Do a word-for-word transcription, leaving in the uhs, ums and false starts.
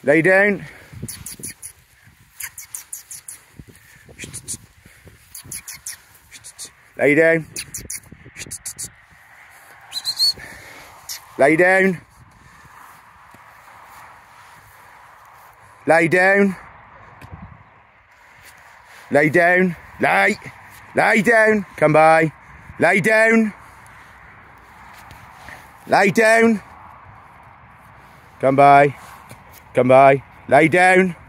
Lay down. Lay down. Lay down. Lay down. Lay down. Lay. Lay down. Come by. Lay down. Lay down. Come by. Come by. Lay down.